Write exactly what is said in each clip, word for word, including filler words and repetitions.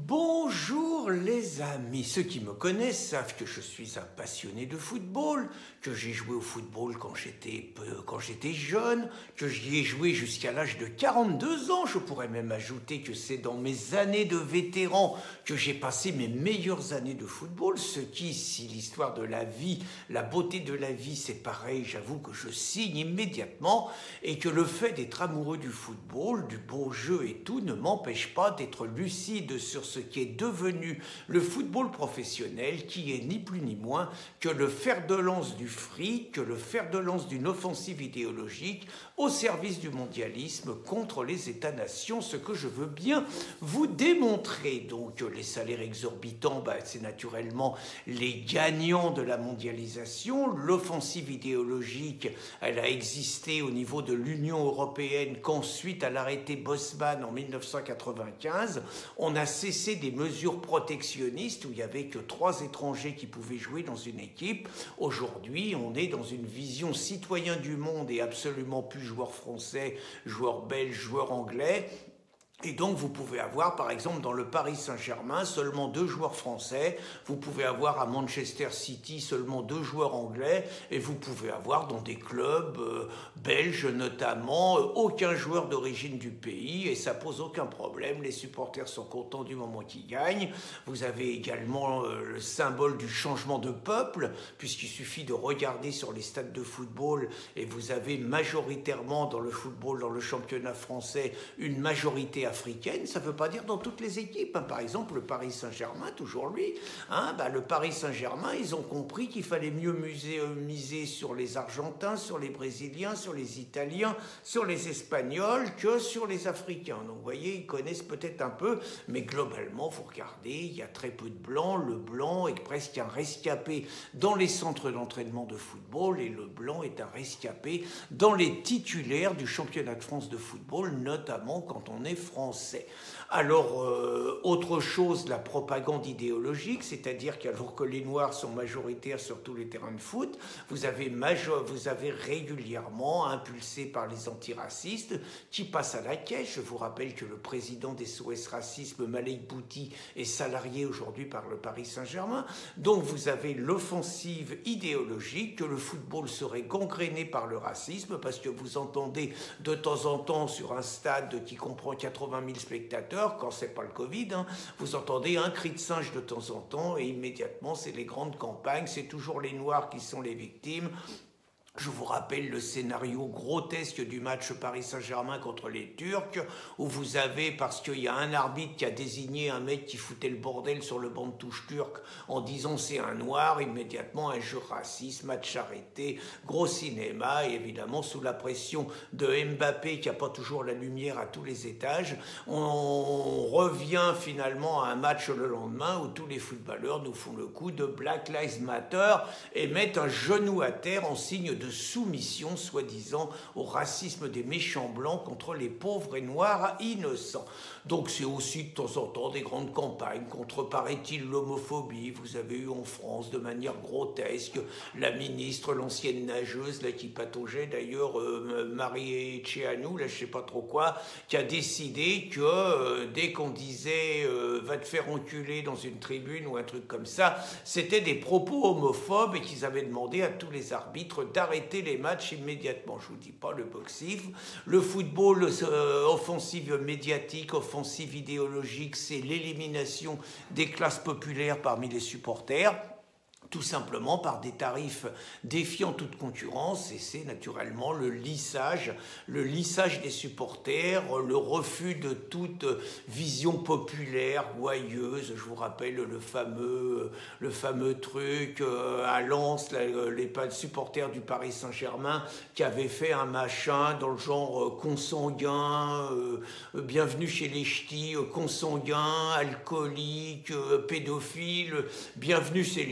Bonjour les amis, ceux qui me connaissent savent que je suis un passionné de football, que j'ai joué au football quand j'étais quand j'étais jeune, que j'y ai joué jusqu'à l'âge de quarante-deux ans. Je pourrais même ajouter que c'est dans mes années de vétéran que j'ai passé mes meilleures années de football, ce qui, si l'histoire de la vie, la beauté de la vie c'est pareil, j'avoue que je signe immédiatement, et que le fait d'être amoureux du football, du beau jeu et tout ne m'empêche pas d'être lucide sur ce qui est devenu le football professionnel, qui est ni plus ni moins que le fer de lance du fric, que le fer de lance d'une offensive idéologique au service du mondialisme contre les États-nations, ce que je veux bien vous démontrer. Donc les salaires exorbitants, bah, c'est naturellement les gagnants de la mondialisation. L'offensive idéologique, elle a existé au niveau de l'Union européenne qu'ensuite, à l'arrêté Bosman en mille neuf cent quatre-vingt-quinze, on a cessé des mesures protectionnistes où il n'y avait que trois étrangers qui pouvaient jouer dans une équipe. Aujourd'hui, on est dans une vision citoyen du monde et absolument plus joueurs français, joueurs belges, joueurs anglais. Et donc, vous pouvez avoir, par exemple, dans le Paris Saint-Germain, seulement deux joueurs français. Vous pouvez avoir à Manchester City seulement deux joueurs anglais. Et vous pouvez avoir dans des clubs euh, belges notamment, euh, aucun joueur d'origine du pays. Et ça pose aucun problème. Les supporters sont contents du moment qu'ils gagnent. Vous avez également euh, le symbole du changement de peuple, puisqu'il suffit de regarder sur les stades de football. Et vous avez majoritairement dans le football, dans le championnat français, une majorité africaine. Ça ne veut pas dire dans toutes les équipes. Hein. Par exemple, le Paris Saint-Germain, toujours lui, hein, bah, le Paris Saint-Germain, ils ont compris qu'il fallait mieux miser, euh, miser sur les Argentins, sur les Brésiliens, sur les Italiens, sur les Espagnols que sur les Africains. Donc, vous voyez, ils connaissent peut-être un peu, mais globalement, vous regardez, il y a très peu de blancs. Le blanc est presque un rescapé dans les centres d'entraînement de football, et le blanc est un rescapé dans les titulaires du championnat de France de football, notamment quand on est français. Français. Alors, euh, autre chose, la propagande idéologique, c'est-à-dire qu'alors que les Noirs sont majoritaires sur tous les terrains de foot, vous avez, major, vous avez régulièrement, impulsé par les antiracistes, qui passent à la caisse. Je vous rappelle que le président des S O S Racisme, Malek Bouti, est salarié aujourd'hui par le Paris Saint-Germain. Donc, vous avez l'offensive idéologique, que le football serait gangréné par le racisme, parce que vous entendez de temps en temps sur un stade qui comprend quatre-vingt mille spectateurs, quand c'est pas le Covid, hein, vous entendez un cri de singe de temps en temps, et immédiatement c'est les grandes campagnes, c'est toujours les Noirs qui sont les victimes. Je vous rappelle le scénario grotesque du match Paris Saint-Germain contre les Turcs, où vous avez, parce qu'il y a un arbitre qui a désigné un mec qui foutait le bordel sur le banc de touche turc en disant c'est un noir, immédiatement un jeu raciste, match arrêté, gros cinéma, et évidemment sous la pression de Mbappé qui n'a pas toujours la lumière à tous les étages, on revient finalement à un match le lendemain où tous les footballeurs nous font le coup de Black Lives Matter et mettent un genou à terre en signe de de soumission, soi-disant, au racisme des méchants blancs contre les pauvres et noirs innocents. Donc c'est aussi de temps en temps des grandes campagnes contre, paraît-il, l'homophobie. Vous avez eu en France, de manière grotesque, la ministre, l'ancienne nageuse, là, qui pataugeait d'ailleurs, euh, Marie Tchéanou, là je sais pas trop quoi, qui a décidé que euh, dès qu'on disait euh, va te faire enculer dans une tribune ou un truc comme ça, c'était des propos homophobes, et qu'ils avaient demandé à tous les arbitres d'arrêter les matchs immédiatement. Je vous dis pas le boxif, le football, euh, offensive médiatique, offensive idéologique, c'est l'élimination des classes populaires parmi les supporters, tout simplement par des tarifs défiant toute concurrence, et c'est naturellement le lissage, le lissage des supporters, le refus de toute vision populaire, gouailleuse. Je vous rappelle le fameux, le fameux truc à Lens, les supporters du Paris Saint-Germain qui avaient fait un machin dans le genre consanguin, euh, bienvenue chez les ch'tis, consanguin, alcoolique, pédophile, bienvenue chez les ch'tis.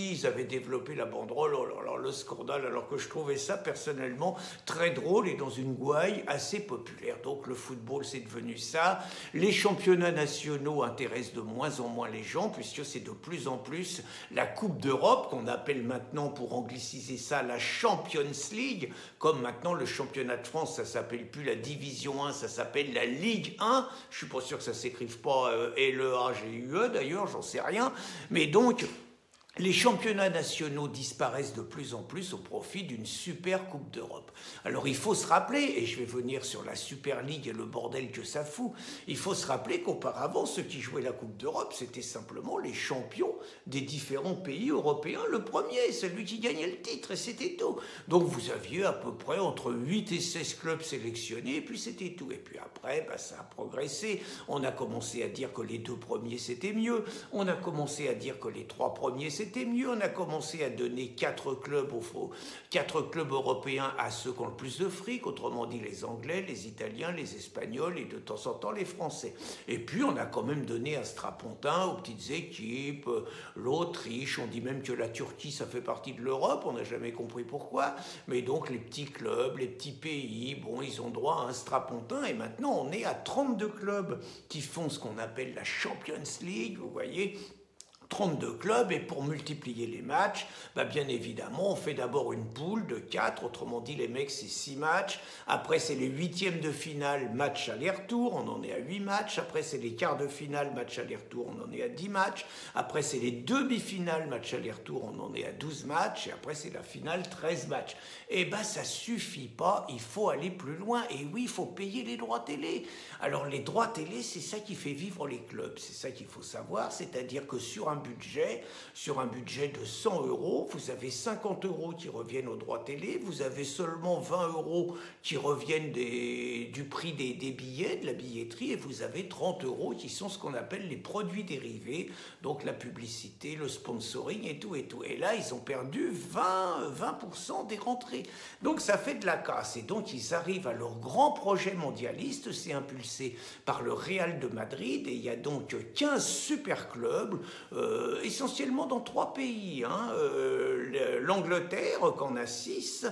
petits, ils avaient développé la banderole, oh là là, le scandale, alors que je trouvais ça personnellement très drôle et dans une gouaille assez populaire. Donc le football, c'est devenu ça. Les championnats nationaux intéressent de moins en moins les gens, puisque c'est de plus en plus la Coupe d'Europe, qu'on appelle maintenant, pour angliciser ça, la Champions League, comme maintenant le championnat de France, ça s'appelle plus la Division un, ça s'appelle la Ligue un. Je suis pas sûr que ça s'écrive pas euh, L E A G U E d'ailleurs, j'en sais rien. Mais donc, les championnats nationaux disparaissent de plus en plus au profit d'une super Coupe d'Europe. Alors il faut se rappeler, et je vais venir sur la Super League et le bordel que ça fout, il faut se rappeler qu'auparavant, ceux qui jouaient la Coupe d'Europe, c'était simplement les champions des différents pays européens. Le premier, celui qui gagnait le titre, et c'était tout. Donc vous aviez à peu près entre huit et seize clubs sélectionnés, et puis c'était tout. Et puis après, bah, ça a progressé. On a commencé à dire que les deux premiers, c'était mieux. On a commencé à dire que les trois premiers, c'était C'était mieux. On a commencé à donner quatre clubs, au faux, quatre clubs européens à ceux qui ont le plus de fric, autrement dit les Anglais, les Italiens, les Espagnols et de temps en temps les Français. Et puis on a quand même donné un strapontin aux petites équipes, l'Autriche, on dit même que la Turquie ça fait partie de l'Europe, on n'a jamais compris pourquoi, mais donc les petits clubs, les petits pays, bon ils ont droit à un strapontin et maintenant on est à trente-deux clubs qui font ce qu'on appelle la Champions League, vous voyez, trente-deux clubs, et pour multiplier les matchs, bah bien évidemment, on fait d'abord une poule de quatre, autrement dit, les mecs, c'est six matchs. Après, c'est les huitièmes de finale, match aller-retour, on en est à huit matchs. Après, c'est les quarts de finale, match aller-retour, on en est à dix matchs. Après, c'est les demi-finales, match aller-retour, on en est à douze matchs. Et après, c'est la finale, treize matchs. Et bah, ça suffit pas, il faut aller plus loin. Et oui, il faut payer les droits télé. Alors, les droits télé, c'est ça qui fait vivre les clubs. C'est ça qu'il faut savoir, c'est-à-dire que sur un budget, sur un budget de cent euros, vous avez cinquante euros qui reviennent aux droits télé, vous avez seulement vingt euros qui reviennent des, du prix des, des billets, de la billetterie, et vous avez trente euros qui sont ce qu'on appelle les produits dérivés, donc la publicité, le sponsoring et tout et tout. Et là, ils ont perdu vingt pour cent des rentrées. Donc ça fait de la casse. Et donc ils arrivent à leur grand projet mondialiste, c'est impulsé par le Real de Madrid, et il y a donc quinze super clubs, euh, Euh, essentiellement dans trois pays, hein, euh, l'Angleterre qu'en a six,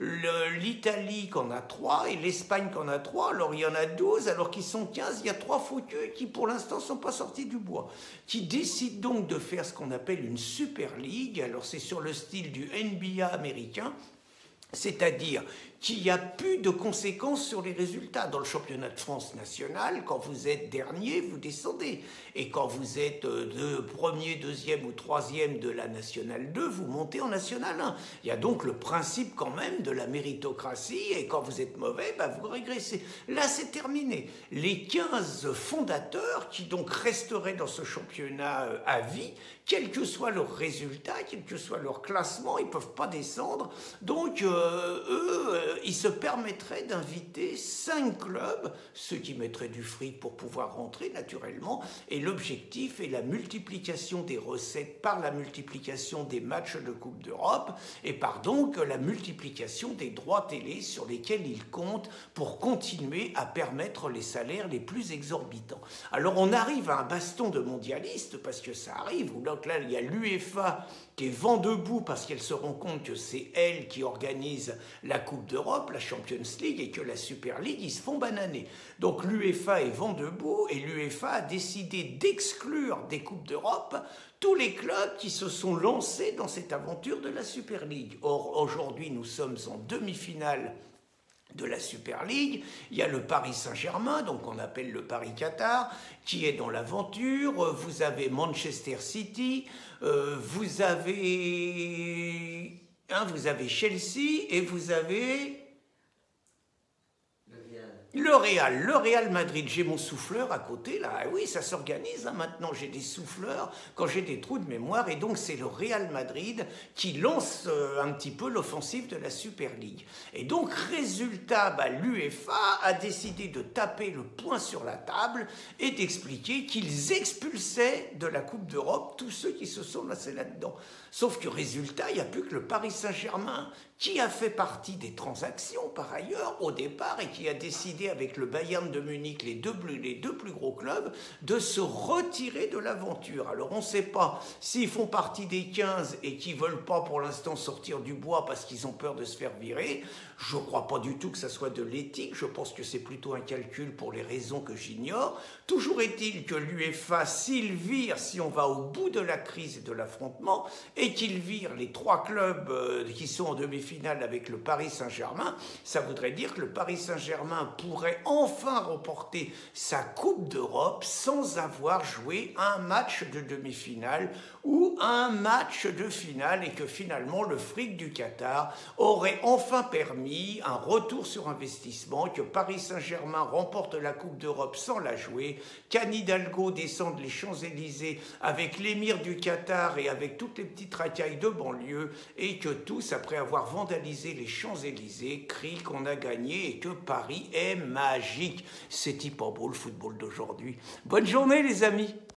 l'Italie qu'en a trois et l'Espagne qu'en a trois. Alors il y en a douze, alors qu'ils sont quinze, il y a trois foutus qui pour l'instant ne sont pas sortis du bois, qui décident donc de faire ce qu'on appelle une Super League. Alors c'est sur le style du N B A américain, c'est-à-dire qu'il n'y a plus de conséquences sur les résultats. Dans le championnat de France national, quand vous êtes dernier, vous descendez. Et quand vous êtes de premier, deuxième ou troisième de la Nationale deux, vous montez en National un. Il y a donc le principe quand même de la méritocratie, et quand vous êtes mauvais, bah vous régressez. Là, c'est terminé. Les quinze fondateurs, qui donc resteraient dans ce championnat à vie, quel que soit leur résultat, quel que soit leur classement, ils ne peuvent pas descendre. Donc, euh, eux, euh, ils se permettraient d'inviter cinq clubs, ceux qui mettraient du fric pour pouvoir rentrer naturellement, et l'objectif est la multiplication des recettes par la multiplication des matchs de Coupe d'Europe, et par donc la multiplication des droits télé sur lesquels ils comptent pour continuer à permettre les salaires les plus exorbitants. Alors on arrive à un baston de mondialistes, parce que ça arrive, où donc là il y a l'U E F A qui est vent debout parce qu'elle se rend compte que c'est elle qui organise la Coupe d'Europe, la Champions League, et que la Super League, ils se font bananer. Donc l'U E F A est vent debout, et l'U E F A a décidé d'exclure des Coupes d'Europe tous les clubs qui se sont lancés dans cette aventure de la Super League. Or, aujourd'hui, nous sommes en demi-finale de la Super League. Il y a le Paris Saint-Germain, donc on appelle le Paris-Qatar, qui est dans l'aventure. Vous avez Manchester City, euh, vous avez, hein, vous avez Chelsea, et vous avez le Real, le Real Madrid. J'ai mon souffleur à côté, là. Ah oui, ça s'organise, hein, maintenant. J'ai des souffleurs quand j'ai des trous de mémoire. Et donc, c'est le Real Madrid qui lance euh, un petit peu l'offensive de la Super League. Et donc, résultat, bah, l'U E F A a décidé de taper le poing sur la table et d'expliquer qu'ils expulsaient de la Coupe d'Europe tous ceux qui se sont lancés là-dedans. Sauf que résultat, il n'y a plus que le Paris Saint-Germain qui a fait partie des transactions par ailleurs au départ et qui a décidé avec le Bayern de Munich, les deux, les deux plus gros clubs, de se retirer de l'aventure. Alors on ne sait pas s'ils font partie des quinze et qui ne veulent pas pour l'instant sortir du bois parce qu'ils ont peur de se faire virer. Je ne crois pas du tout que ça soit de l'éthique, je pense que c'est plutôt un calcul pour les raisons que j'ignore. Toujours est-il que l'UEFA, s'il vire, si on va au bout de la crise et de l'affrontement, et qu'il vire les trois clubs euh, qui sont en demi-finale avec le Paris Saint-Germain, ça voudrait dire que le Paris Saint-Germain pourrait enfin remporter sa Coupe d'Europe sans avoir joué un match de demi-finale ou un match de finale, et que finalement le fric du Qatar aurait enfin permis un retour sur investissement, que Paris Saint-Germain remporte la Coupe d'Europe sans la jouer, qu'Anne Hidalgo descende les Champs-Élysées avec l'émir du Qatar et avec toutes les petites racailles de banlieue, et que tous, après avoir vandalisé les Champs-Élysées, crient qu'on a gagné et que Paris est magique. C'est pas beau le football d'aujourd'hui. Bonne journée les amis.